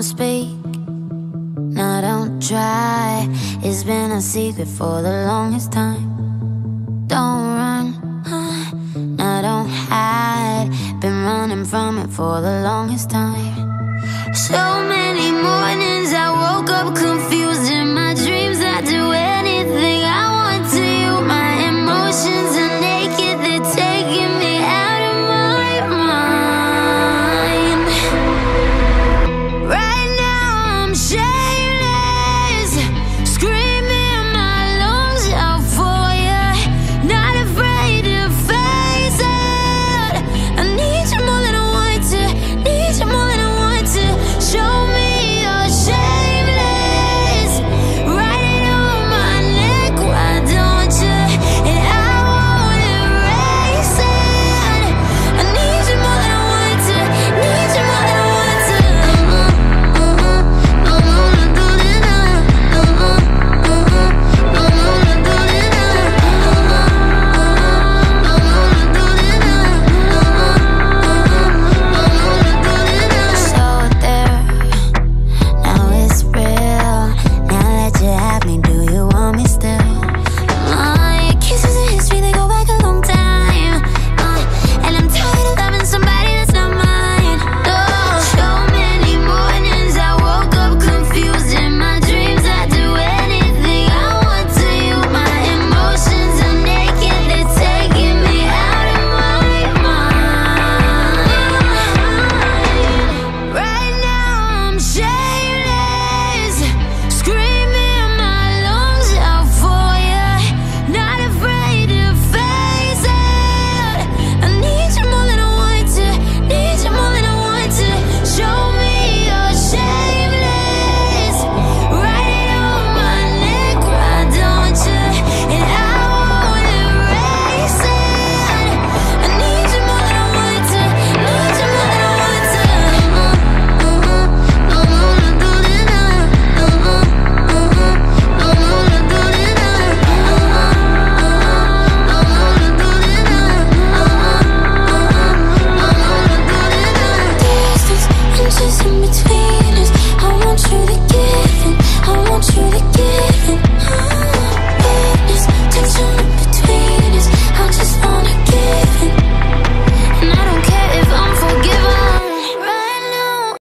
don't speak, no, don't try. It's been a secret for the longest time. Don't run, no, don't hide. Been running from it for the longest time. So many mornings I woke up confused.